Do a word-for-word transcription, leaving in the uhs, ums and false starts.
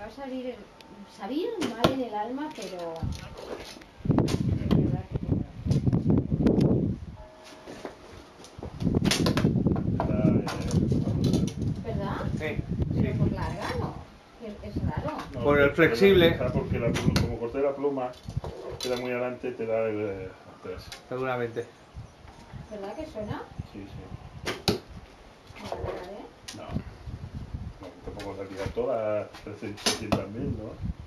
a salir, salir mal en el alma, pero... Es verdad que tengo. ¿Verdad? Sí. Pero por larga no. Es, es raro. No, Por el flexible. Porque la, como corté la pluma, queda muy adelante, te da el atrás. Seguramente. ¿Verdad que suena? Sí, sí. Vale, vale. No. No, tampoco la tirar todas trescientas mil, ¿no?